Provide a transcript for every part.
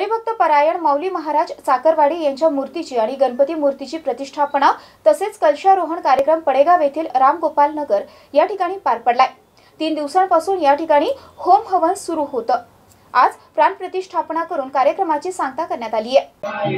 हरिभक्त परायण माऊली महाराज चाकरवाडी यांच्या मूर्तीची आणि गणपती मूर्तीची प्रतिष्ठापना तसेच कलशारोहण कार्यक्रम पडेगाव येथील रामगोपाल नगर या ठिकाणी पार पडलाय। 3 दिवसांपासून या ठिकाणी होम हवन सुरू होतं। आज प्राण प्रतिष्ठापना करून कार्यक्रमाची सांगता करण्यात आली आहे।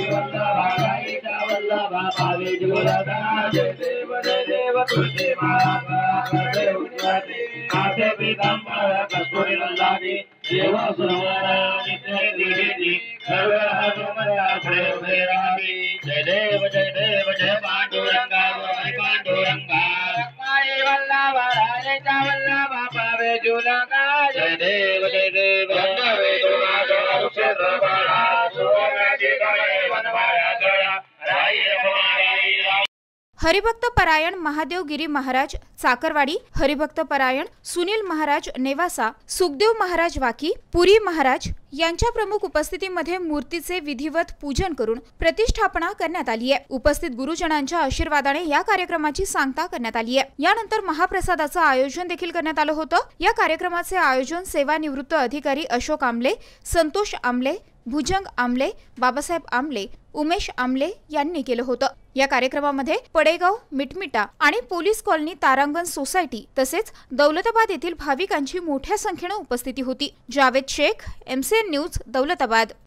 हरिभक्त परायण महादेवगिरी महाराज चाकरवाडी, हरिभक्त परायण सुनील महाराज नेवासा, सुखदेव महाराज वाकी, पुरी महाराज यांच्या प्रमुख उपस्थितीमध्ये मूर्तीचे विधिवत पूजन करून प्रतिष्ठापना करण्यात आली आहे। उपस्थित गुरुजनांच्या आशीर्वादाने या कार्यक्रमाची सांगता करण्यात आली आहे। यानंतर महाप्रसादाचं आयोजन देखील करण्यात आलं होतं। या कार्यक्रमाचे आयोजन सेवानिवृत्त अधिकारी अशोक आमले, संतोष आमले, भुजंग आमले, बाबासाहेब आमले, उमेश आमले यांनी केलं होतं। या कार्यक्रमामध्ये पडेगाव, मिटमिटा आणि पोलीस कॉलनी तारांगण सोसायटी तसेच दौलताबाद येथील भाविकांची मोठ्या संख्येने उपस्थिती होती। Javed Shaikh, MCN news, Daulatabad.